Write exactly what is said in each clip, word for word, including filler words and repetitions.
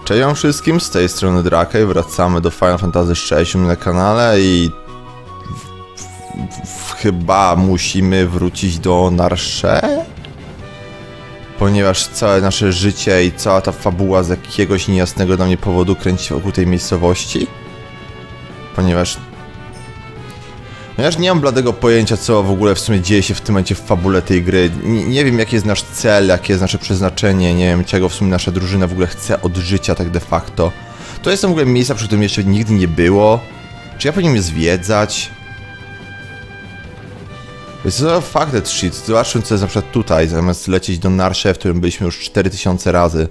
Cześć wszystkim, z tej strony Drakej, wracamy do Final Fantasy sześć na kanale i w, w, w, chyba musimy wrócić do Narshe? Ponieważ całe nasze życie i cała ta fabuła z jakiegoś niejasnego dla mnie powodu kręci się wokół tej miejscowości. Ponieważ... Ponieważ nie mam bladego pojęcia, co w ogóle w sumie dzieje się w tym momencie w fabule tej gry. Nie, nie wiem, jaki jest nasz cel, jakie jest nasze przeznaczenie, nie wiem, czego w sumie nasza drużyna w ogóle chce od życia tak de facto. To jest w ogóle miejsca, przy którym jeszcze nigdy nie było. Czy ja powinienem je zwiedzać? Jest to fuck that shit. Zobaczmy, co jest na przykład tutaj, zamiast lecieć do Narshe, w którym byliśmy już cztery tysiące razy.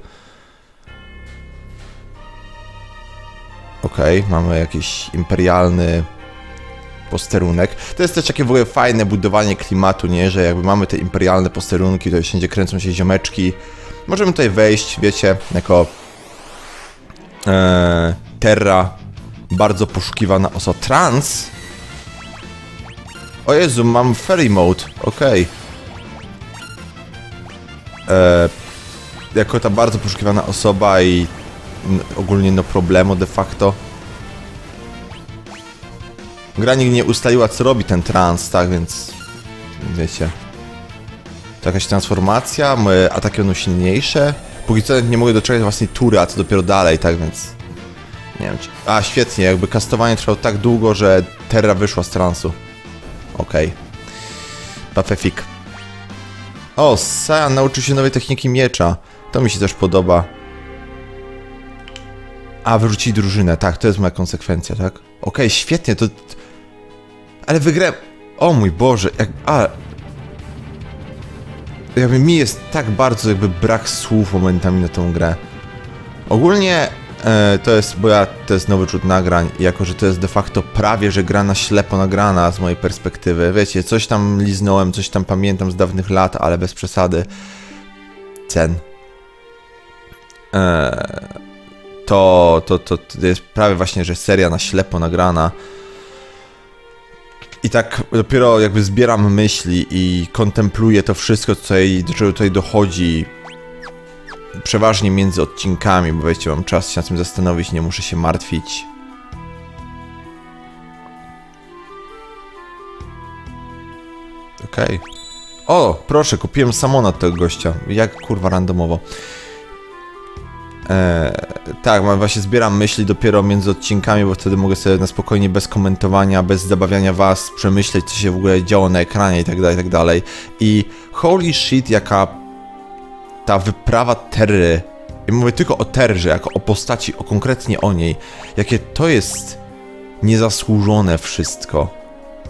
Okej, okay, mamy jakiś imperialny posterunek. To jest też takie w ogóle fajne budowanie klimatu, nie? Że jakby mamy te imperialne posterunki, tutaj wszędzie kręcą się ziomeczki. Możemy tutaj wejść, wiecie, jako e, Terra, bardzo poszukiwana osoba. Trans? O Jezu, mam fairy mode, okej. Okay. E, jako ta bardzo poszukiwana osoba i n, ogólnie no problemu de facto. Gra nigdy nie ustaliła, co robi ten trans, tak więc... Wiecie... To jakaś transformacja, moje ataki będą silniejsze. Póki co nie mogę doczekać własnej tury, a co dopiero dalej, tak więc... Nie wiem czy... A, świetnie, jakby kastowanie trwało tak długo, że Terra wyszła z transu. Okej. Okay. Pafefik. O, Cyan nauczył się nowej techniki miecza. To mi się też podoba. A, wyrzucić drużynę, tak, to jest moja konsekwencja, tak? Okej, okay, świetnie, to... Ale wygrałem... O mój Boże, jak... A... Jakby mi jest tak bardzo jakby brak słów momentami na tą grę. Ogólnie e, to jest, bo ja, to jest nowy rzut nagrań, jako że to jest de facto prawie, że gra na ślepo nagrana z mojej perspektywy. Wiecie, coś tam liznąłem, coś tam pamiętam z dawnych lat, ale bez przesady. Cen. E, to, to, to, to jest prawie właśnie, że seria na ślepo nagrana. I tak dopiero jakby zbieram myśli i kontempluję to wszystko, co tutaj, do czego tutaj dochodzi. Przeważnie między odcinkami, bo wiecie, mam czas się nad tym zastanowić, nie muszę się martwić. Okej. Okay. O, proszę, kupiłem Samona od tego gościa. Jak kurwa randomowo. Eee, tak, właśnie zbieram myśli dopiero między odcinkami, bo wtedy mogę sobie na spokojnie, bez komentowania, bez zabawiania was, przemyśleć, co się w ogóle działo na ekranie i tak dalej, i tak dalej. I holy shit, jaka ta wyprawa Terry, ja mówię tylko o Terrze, jako o postaci, o konkretnie o niej, jakie to jest niezasłużone wszystko.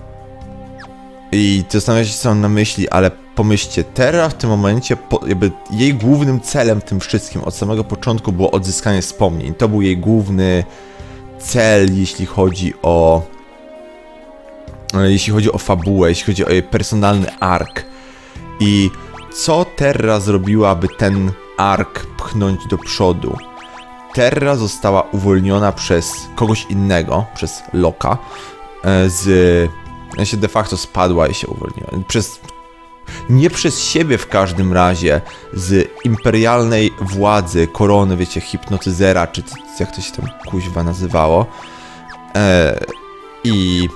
I zastanawiacie się, co mam na myśli, ale pomyślcie, Terra w tym momencie, po, jakby jej głównym celem w tym wszystkim od samego początku było odzyskanie wspomnień. To był jej główny cel, jeśli chodzi o... Jeśli chodzi o fabułę, jeśli chodzi o jej personalny ark. I co Terra zrobiła, aby ten ark pchnąć do przodu? Terra została uwolniona przez kogoś innego, przez Locka, z... Ja się de facto spadła i się uwolniła. Przez... Nie przez siebie w każdym razie, z imperialnej władzy, korony, wiecie, hipnotyzera, czy jak to się tam kuźwa nazywało. Eee, I...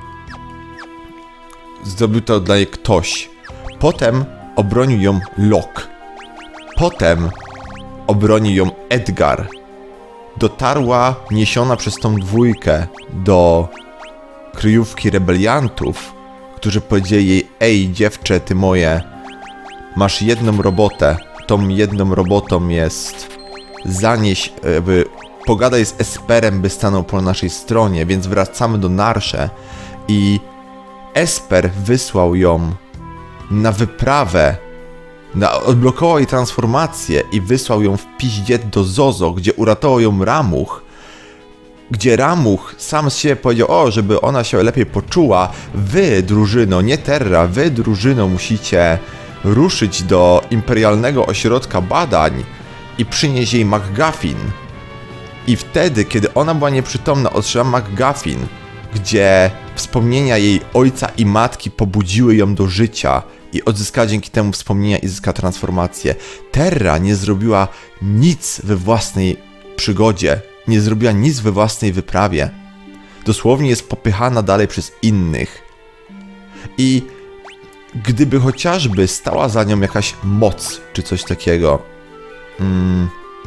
Zrobił to dla niej ktoś. Potem obronił ją Locke. Potem obronił ją Edgar. Dotarła, niesiona przez tą dwójkę, do kryjówki rebeliantów, którzy powiedzieli jej: ej dziewczę, ty moje, masz jedną robotę. Tą jedną robotą jest zanieś, by pogadaj z Esperem, by stanął po naszej stronie, więc wracamy do Narshe. I Esper wysłał ją na wyprawę, na, odblokował jej transformację i wysłał ją w piździe do Zozo, gdzie uratował ją Ramuch. Gdzie Ramuch sam z siebie powiedział: o, żeby ona się lepiej poczuła, wy, drużyno, nie Terra, wy, drużyno, musicie ruszyć do imperialnego ośrodka badań i przynieść jej MacGuffin. I wtedy, kiedy ona była nieprzytomna, otrzymała MacGuffin, gdzie wspomnienia jej ojca i matki pobudziły ją do życia i odzyskała dzięki temu wspomnienia i zyska transformację. Terra nie zrobiła nic we własnej przygodzie, nie zrobiła nic we własnej wyprawie. Dosłownie jest popychana dalej przez innych. I gdyby chociażby stała za nią jakaś moc, czy coś takiego, hmm,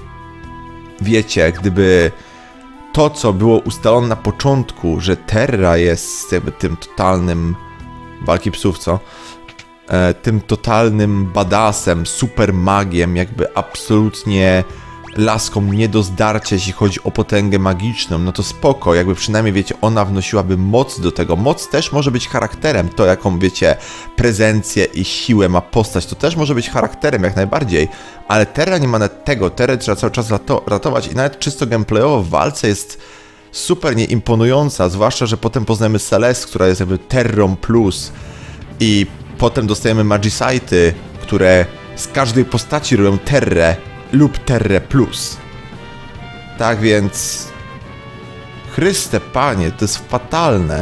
wiecie, gdyby to, co było ustalone na początku, że Terra jest jakby tym totalnym walki psów, co? E, tym totalnym badassem, super magiem, jakby absolutnie laską nie do zdarcia, jeśli chodzi o potęgę magiczną, no to spoko, jakby przynajmniej, wiecie, ona wnosiłaby moc do tego. Moc też może być charakterem, to jaką, wiecie, prezencję i siłę ma postać, to też może być charakterem, jak najbardziej, ale Terra nie ma nawet tego, Terrę trzeba cały czas rato ratować i nawet czysto gameplayowo w walce jest super nieimponująca, zwłaszcza, że potem poznajemy Celeste, która jest jakby Terrą plus i potem dostajemy Magicite'y, które z każdej postaci robią Terrę lub Terrę plus. Tak więc... Chryste Panie, to jest fatalne.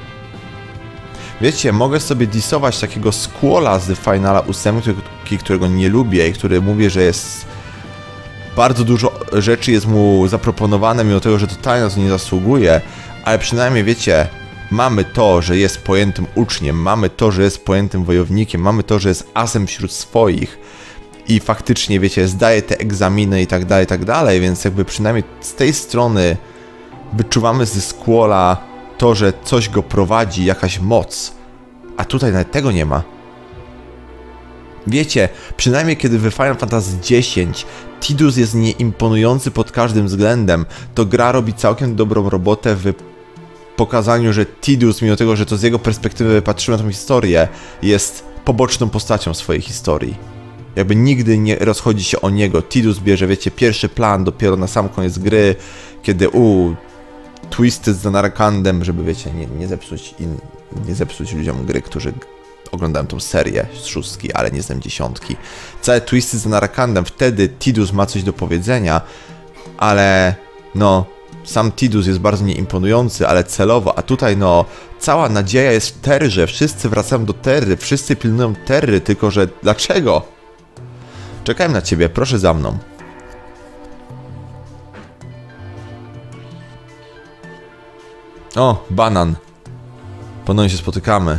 Wiecie, mogę sobie disować takiego Squalla z Finala ósemki, którego nie lubię i który mówi, że jest... Bardzo dużo rzeczy jest mu zaproponowane, mimo tego, że totalnie na to nie zasługuje, ale przynajmniej, wiecie, mamy to, że jest pojętym uczniem, mamy to, że jest pojętym wojownikiem, mamy to, że jest asem wśród swoich i faktycznie, wiecie, zdaje te egzaminy i tak dalej, i tak dalej, więc jakby przynajmniej z tej strony wyczuwamy ze Squalla to, że coś go prowadzi, jakaś moc, a tutaj nawet tego nie ma. Wiecie, przynajmniej kiedy w Final Fantasy dziesięć Tidus jest nieimponujący pod każdym względem, to gra robi całkiem dobrą robotę w pokazaniu, że Tidus, mimo tego, że to z jego perspektywy patrzymy na tą historię, jest poboczną postacią swojej historii. Jakby nigdy nie rozchodzi się o niego. Tidus bierze, wiecie, pierwszy plan dopiero na sam koniec gry, kiedy u twisty z Zanarkandem, żeby, wiecie, nie, nie zepsuć in, nie zepsuć ludziom gry, którzy oglądają tą serię z szóstki, ale nie znam dziesiątki. Całe twisty z Zanarkandem, wtedy Tidus ma coś do powiedzenia, ale no, sam Tidus jest bardzo nieimponujący, ale celowo, a tutaj no, cała nadzieja jest w Terrze, wszyscy wracają do Terry, wszyscy pilnują Terry, tylko że dlaczego? Czekałem na ciebie, proszę za mną. O, banan. Ponownie się spotykamy.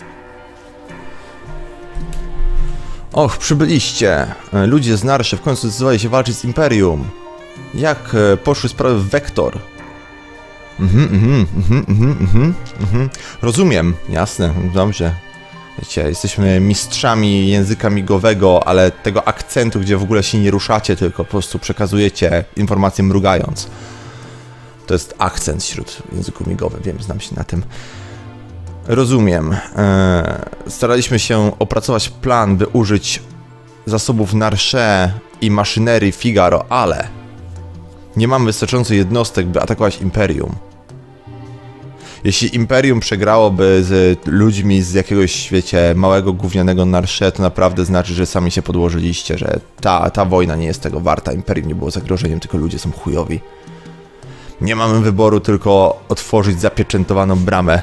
Och, przybyliście. Ludzie z Narsze w końcu zdecydowali się walczyć z Imperium. Jak poszły sprawy w Vector? Mhm, mhm, mhm, mhm, mhm, mhm. Rozumiem, jasne, dobrze. Wiecie, jesteśmy mistrzami języka migowego, ale tego akcentu, gdzie w ogóle się nie ruszacie, tylko po prostu przekazujecie informacje mrugając. To jest akcent wśród języku migowym, wiem, znam się na tym. Rozumiem. Eee, staraliśmy się opracować plan, by użyć zasobów Narsze i maszynerii Figaro, ale nie mamy wystarczająco jednostek, by atakować Imperium. Jeśli Imperium przegrałoby z ludźmi z jakiegoś, wiecie, małego gównianego Narsze, to naprawdę znaczy, że sami się podłożyliście, że ta, ta wojna nie jest tego warta. Imperium nie było zagrożeniem, tylko ludzie są chujowi. Nie mamy wyboru, tylko otworzyć zapieczętowaną bramę.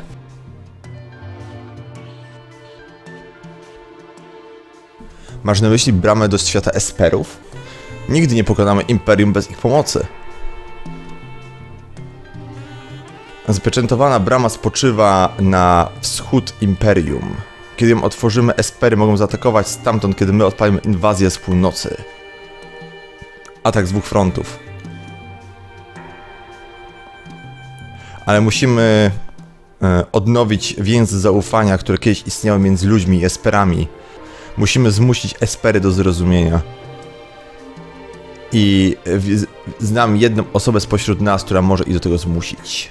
Masz na myśli bramę do świata Esperów? Nigdy nie pokonamy Imperium bez ich pomocy. Zapieczętowana brama spoczywa na wschód Imperium. Kiedy ją otworzymy, Espery mogą zaatakować stamtąd, kiedy my odpalimy inwazję z północy. Atak z dwóch frontów. Ale musimy e, odnowić więzy zaufania, które kiedyś istniały między ludźmi i Esperami. Musimy zmusić Espery do zrozumienia. I w, znam jedną osobę spośród nas, która może ich do tego zmusić.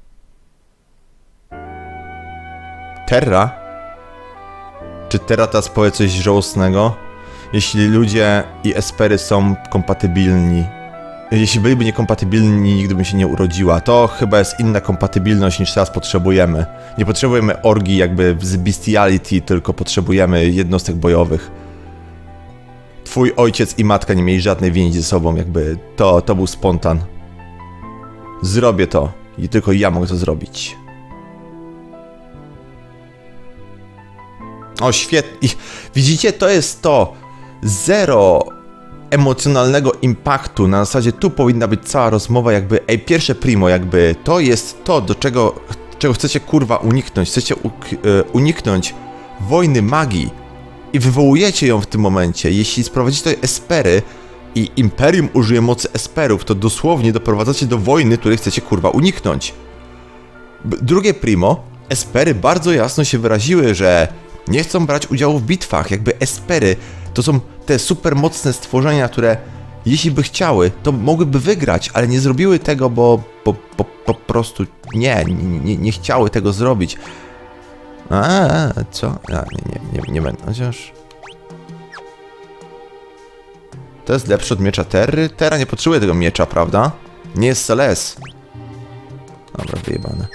Terra? Czy Terra teraz powie coś żałosnego? Jeśli ludzie i Espery są kompatybilni, jeśli byliby niekompatybilni, nigdy by się nie urodziła. To chyba jest inna kompatybilność niż teraz potrzebujemy. Nie potrzebujemy orgii jakby z bestiality, tylko potrzebujemy jednostek bojowych. Twój ojciec i matka nie mieli żadnej więzi ze sobą, jakby to, to był spontan. Zrobię to i tylko ja mogę to zrobić. O, świetnie. Widzicie, to jest to. Zero emocjonalnego impaktu, na zasadzie tu powinna być cała rozmowa jakby, ej, pierwsze primo, jakby to jest to, do czego, czego chcecie kurwa uniknąć, chcecie uniknąć wojny magii i wywołujecie ją w tym momencie. Jeśli sprowadzicie tutaj Espery i Imperium użyje mocy Esperów, to dosłownie doprowadzacie do wojny, której chcecie kurwa uniknąć. Drugie primo, Espery bardzo jasno się wyraziły, że nie chcą brać udziału w bitwach, jakby Espery to są te super mocne stworzenia, które jeśli by chciały, to mogłyby wygrać, ale nie zrobiły tego, bo po, po, po prostu nie, nie, nie chciały tego zrobić. A, co? A, nie, nie, nie, nie będę, chociaż... To jest lepsze od miecza Terry? Terra nie potrzebuje tego miecza, prawda? Nie jest Celes. Dobra, wyjebane.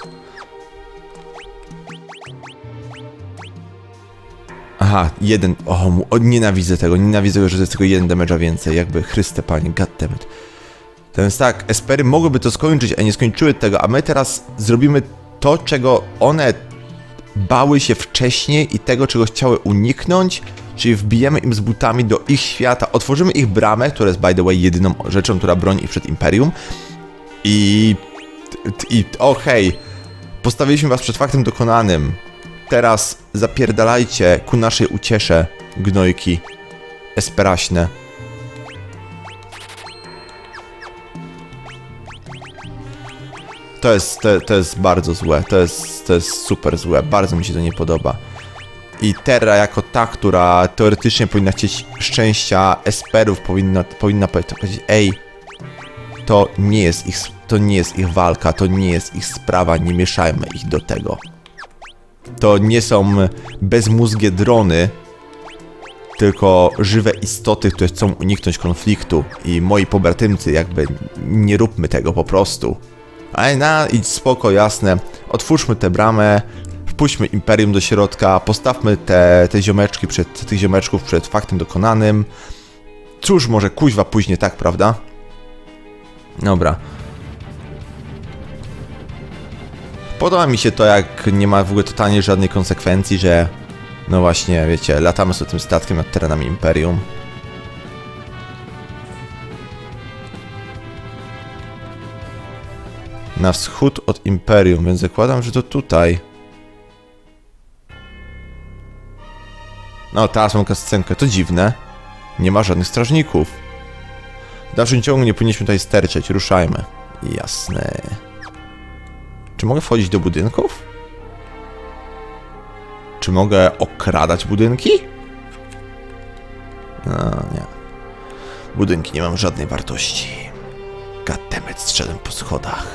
Aha, jeden. O, o, nienawidzę tego, nienawidzę tego, że to jest tylko jeden damage'a więcej. Jakby, Chryste Panie, goddammit. To jest tak, Espery mogłyby to skończyć, a nie skończyły tego, a my teraz zrobimy to, czego one bały się wcześniej i tego, czego chciały uniknąć, czyli wbijemy im z butami do ich świata, otworzymy ich bramę, która jest, by the way, jedyną rzeczą, która broni ich przed Imperium i... i okej, okay, postawiliśmy was przed faktem dokonanym. Teraz zapierdalajcie ku naszej uciesze, gnojki esperaśne. To jest, to, to jest bardzo złe, to jest, to jest super złe, bardzo mi się to nie podoba. I Terra jako ta, która teoretycznie powinna chcieć szczęścia Esperów, powinna, powinna powiedzieć, ej, to nie jest ich, to nie jest ich walka, to nie jest ich sprawa, nie mieszajmy ich do tego. To nie są bezmózgie drony, tylko żywe istoty, które chcą uniknąć konfliktu. I moi pobratymcy, jakby nie róbmy tego po prostu. Ale na, idź spoko, jasne. Otwórzmy tę bramę, wpuśćmy Imperium do środka, postawmy te, te ziomeczki przed, tych ziomeczków przed faktem dokonanym. Cóż, może kuźwa później, tak, prawda? Dobra. Podoba mi się to, jak nie ma w ogóle totalnie żadnej konsekwencji, że no właśnie, wiecie, latamy sobie tym statkiem nad terenami Imperium. Na wschód od Imperium, więc zakładam, że to tutaj. No, teraz mam kascenkę, to dziwne. Nie ma żadnych strażników. W dalszym ciągu nie powinniśmy tutaj sterczeć, ruszajmy. Jasne. Czy mogę wchodzić do budynków? Czy mogę okradać budynki? No, nie. Budynki nie mam żadnej wartości. Goddammit, strzedłem po schodach.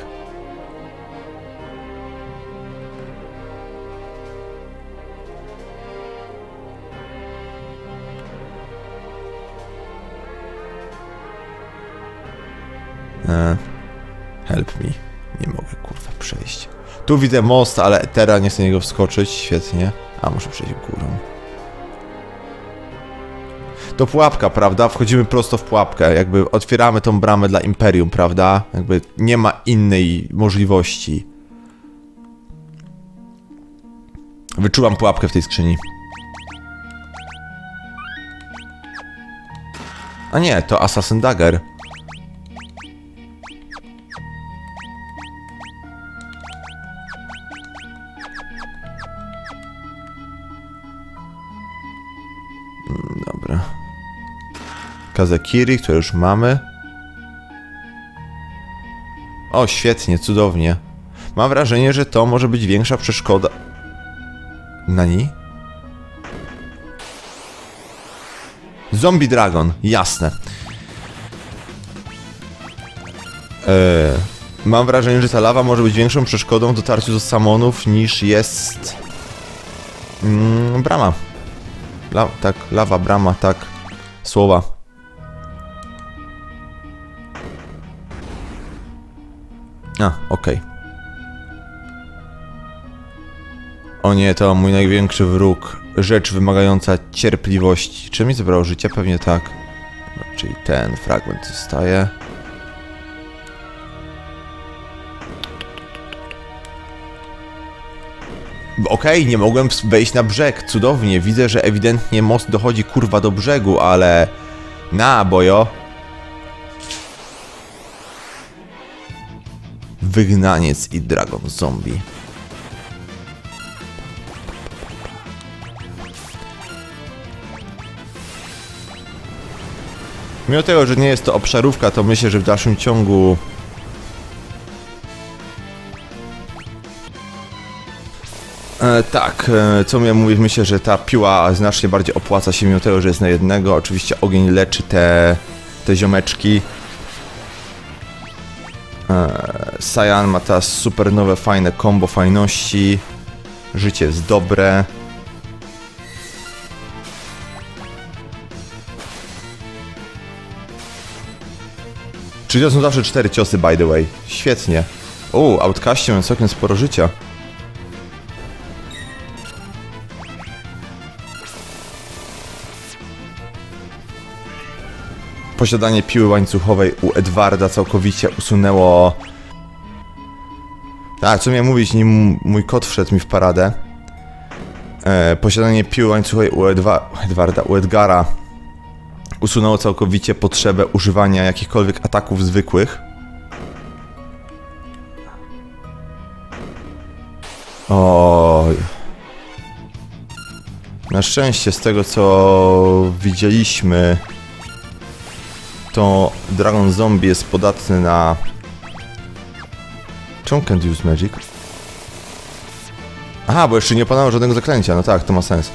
E, help me. Nie mogę, kurwa, przejść. Tu widzę most, ale Terra nie chce niego wskoczyć. Świetnie. A, muszę przejść górą. To pułapka, prawda? Wchodzimy prosto w pułapkę. Jakby otwieramy tą bramę dla Imperium, prawda? Jakby nie ma innej możliwości. Wyczułam pułapkę w tej skrzyni. A nie, to Assassin Dagger. Dobra. Kazekiri, które już mamy. O, świetnie, cudownie. Mam wrażenie, że to może być większa przeszkoda. Nani? Zombie Dragon, jasne. Eee, mam wrażenie, że ta lawa może być większą przeszkodą w dotarciu do samonów niż jest... Mm, brama. La, tak, lawa, brama, tak. Słowa. A, okej. Okay. O nie, to mój największy wróg. Rzecz wymagająca cierpliwości. Czy mi zabrało życie? Pewnie tak. Czyli ten fragment zostaje. Okej, okay, nie mogłem wejść na brzeg. Cudownie. Widzę, że ewidentnie most dochodzi kurwa do brzegu, ale... Na, bojo. Wygnaniec i Dragon Zombie. Mimo tego, że nie jest to obszarówka, to myślę, że w dalszym ciągu... E, tak, e, co miałem mówić, myślę, że ta piła znacznie bardziej opłaca się, mimo tego, że jest na jednego. Oczywiście ogień leczy te, te ziomeczki. E, Cyan ma teraz super nowe, fajne combo fajności. Życie jest dobre. Czyli to są zawsze cztery ciosy, by the way. Świetnie. O, Outcastie mam całkiem sporo życia. Posiadanie piły łańcuchowej u Edwarda całkowicie usunęło... Tak, co miałem mówić, nim mój kot wszedł mi w paradę. E, posiadanie piły łańcuchowej u Edwa... Edwarda, u Edgara usunęło całkowicie potrzebę używania jakichkolwiek ataków zwykłych. Oj. Na szczęście, z tego co widzieliśmy, to Dragon Zombie jest podatny na... Czemu can't use magic? Aha, bo jeszcze nie opanował żadnego zaklęcia, no tak, to ma sens.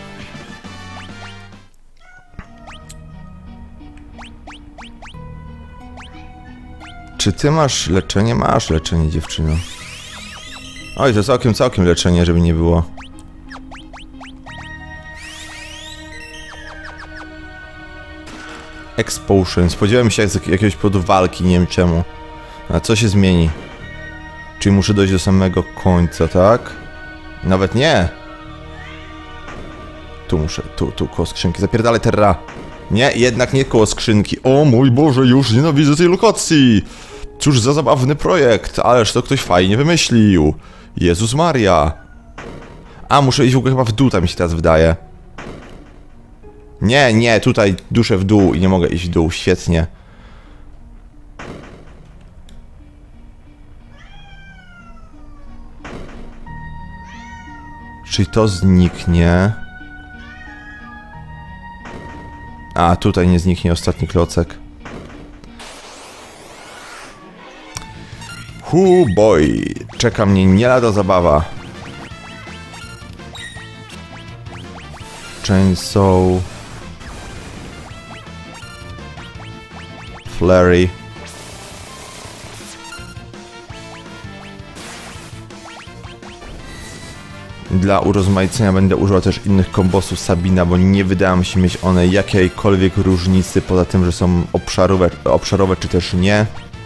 Czy ty masz leczenie? Masz leczenie, dziewczyno. Oj, to całkiem, całkiem leczenie, żeby nie było. Expulsion. Spodziewałem się jak jakiegoś powodu walki, nie wiem czemu. A co się zmieni? Czyli muszę dojść do samego końca, tak? Nawet nie! Tu muszę, tu, tu, koło skrzynki. Zapierdalaj terra. Nie, jednak nie koło skrzynki. O mój Boże, już nienawidzę tej lokacji! Cóż za zabawny projekt, ależ to ktoś fajnie wymyślił. Jezus Maria. A, muszę iść w ogóle chyba w dół, tam mi się teraz wydaje. Nie, nie, tutaj duszę w dół i nie mogę iść w dół, świetnie. Czyli to zniknie. A, tutaj nie zniknie ostatni klocek. Hu boy, czeka mnie nie lada zabawa. Chainsaw. Flurry. Dla urozmaicenia będę używał też innych kombosów Sabina, bo nie wydają się mieć one jakiejkolwiek różnicy, poza tym, że są obszarowe, obszarowe czy też nie.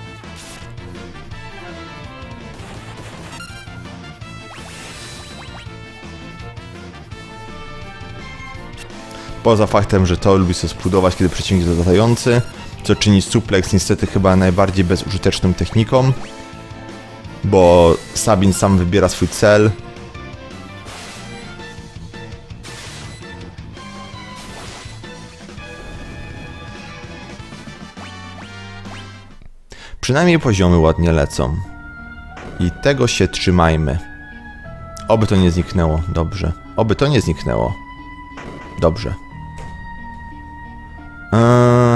Poza faktem, że to lubi sobie spludować, kiedy przeciwnik jest latający, co czyni suplex niestety chyba najbardziej bezużyteczną techniką, bo Sabin sam wybiera swój cel. Przynajmniej poziomy ładnie lecą. I tego się trzymajmy. Oby to nie zniknęło. Dobrze. Oby to nie zniknęło. Dobrze. Eee...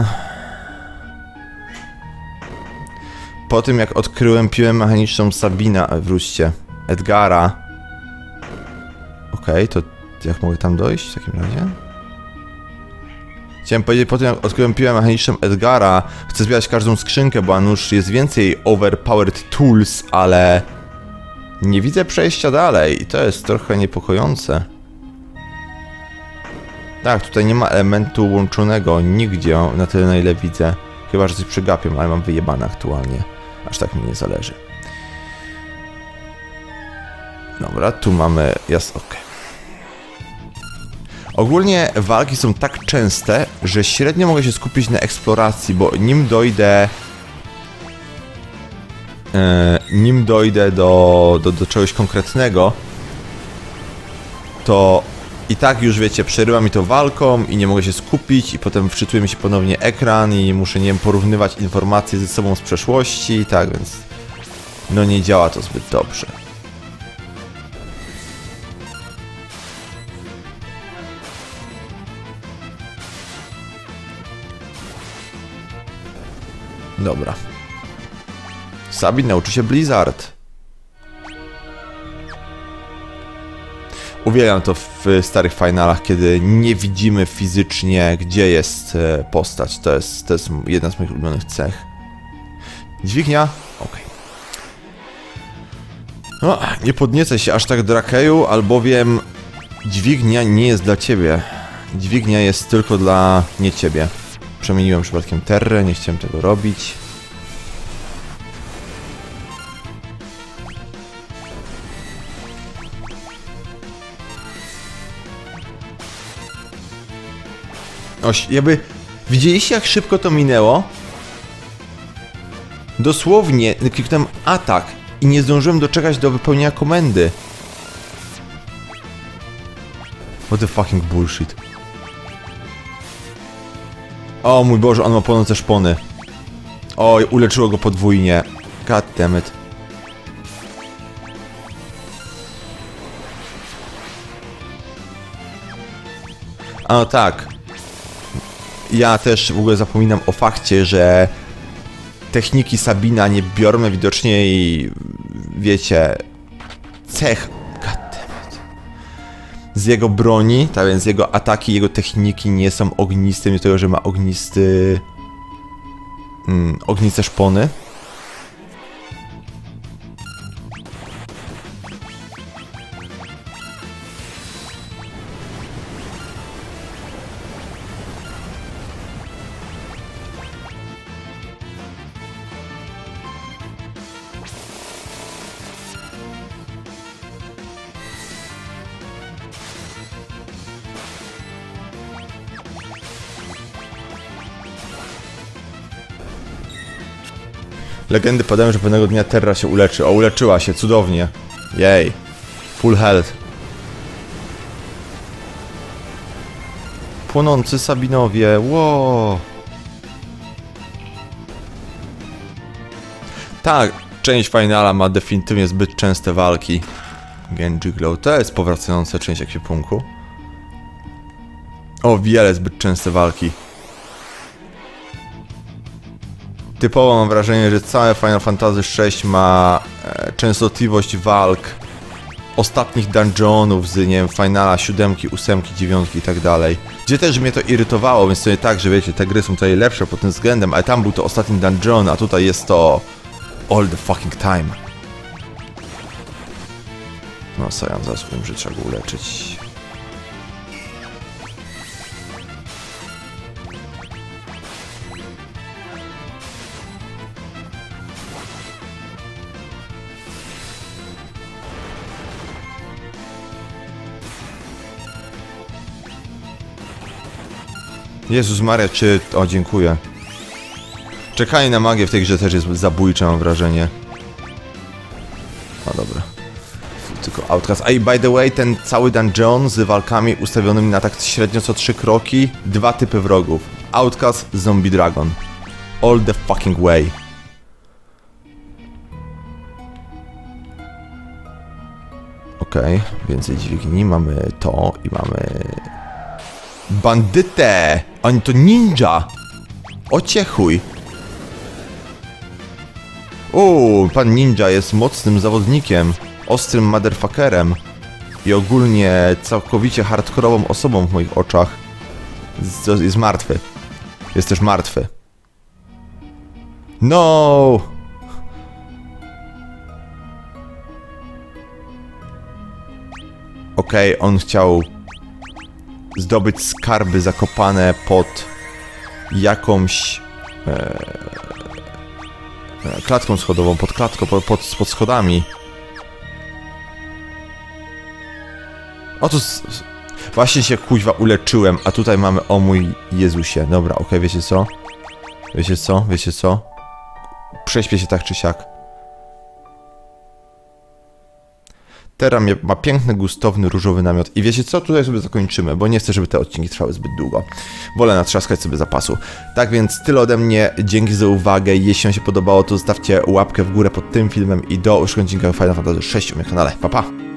Po tym jak odkryłem piłę mechaniczną Sabina, wróćcie, Edgara. Okej, okay, to jak mogę tam dojść w takim razie? Chciałem powiedzieć, po tym jak odkryłem piłę mechaniczną Edgara, chcę zbierać każdą skrzynkę, bo nuż jest więcej overpowered tools, ale nie widzę przejścia dalej i to jest trochę niepokojące. Tak, tutaj nie ma elementu łączonego nigdzie, na tyle na ile widzę. Chyba, że coś przegapię, ale mam wyjebane aktualnie. Aż tak mi nie zależy. Dobra, tu mamy... Jasne, okej. Okay. Ogólnie walki są tak częste, że średnio mogę się skupić na eksploracji, bo nim dojdę... Yy, nim dojdę do, do, do czegoś konkretnego, to I tak już wiecie, przerywa mi to walką i nie mogę się skupić i potem wczytuje mi się ponownie ekran i muszę, nie wiem, porównywać informacje ze sobą z przeszłości, tak więc no nie działa to zbyt dobrze. Dobra. Sabin nauczy się Blizzard. Uwielbiam to w starych finalach, kiedy nie widzimy fizycznie, gdzie jest postać. To jest, to jest jedna z moich ulubionych cech. Dźwignia? Okej. No, nie podniecę się aż tak do Rakeju, albowiem dźwignia nie jest dla ciebie. Dźwignia jest tylko dla nie ciebie. Przemieniłem przypadkiem Terrę, nie chciałem tego robić. Oś, jakby... Widzieliście, jak szybko to minęło? Dosłownie kliknąłem atak i nie zdążyłem doczekać do wypełnienia komendy. What the fucking bullshit. O mój Boże, on ma płonące szpony. Oj, uleczyło go podwójnie. God damn it. A no tak. Ja też w ogóle zapominam o fakcie, że techniki Sabina nie biorą widocznie i wiecie, cech goddammit, z jego broni, tak więc jego ataki, jego techniki nie są ogniste, mimo tego, że ma ognisty mm, ogniste szpony. Legendy podają, że pewnego dnia Terra się uleczy. O, uleczyła się, cudownie. Jej. Full health. Płonący Sabinowie, wow. Tak, część finala ma definitywnie zbyt częste walki. Genji Glow, to jest powracająca część ekwipunku. O wiele zbyt częste walki. Typowo mam wrażenie, że całe Final Fantasy sześć ma e, częstotliwość walk ostatnich dungeonów z, nie wiem, finala siódemki, ósemki, dziewiątki i tak dalej. Gdzie też mnie to irytowało, więc to nie tak, że wiecie, te gry są tutaj lepsze pod tym względem, ale tam był to ostatni dungeon, a tutaj jest to all the fucking time. No, Sajan zaraz wiem, że trzeba go uleczyć. Jezus Maria, czy... O, dziękuję. Czekanie na magię w tej grze też jest zabójcze, mam wrażenie. No dobra. Tylko Outcast. A i by the way, ten cały dungeon z walkami ustawionymi na tak średnio co trzy kroki, dwa typy wrogów. Outcast, Zombie Dragon. All the fucking way. Okej, okay, więcej dźwigni. Mamy to i mamy... Bandytę! Oni to ninja! Ociechuj! Uuu, pan ninja jest mocnym zawodnikiem, ostrym motherfuckerem i ogólnie całkowicie hardkorową osobą w moich oczach. Z, jest martwy. Jest też martwy. No! Okej, okay, on chciał zdobyć skarby zakopane pod jakąś e, klatką schodową, pod klatką, pod, pod, pod schodami. Oto właśnie się kuźwa uleczyłem, a tutaj mamy, o mój Jezusie. Dobra, okej, okay, wiecie co? Wiecie co? Wiecie co? Prześpię się tak czy siak. Terra ma piękny, gustowny, różowy namiot. I wiecie co? Tutaj sobie zakończymy, bo nie chcę, żeby te odcinki trwały zbyt długo. Wolę natrzaskać sobie zapasu. Tak więc tyle ode mnie. Dzięki za uwagę. Jeśli wam się podobało, to zostawcie łapkę w górę pod tym filmem i do już odcinka Final Fantasy sześć u mnie na kanale. Pa, pa!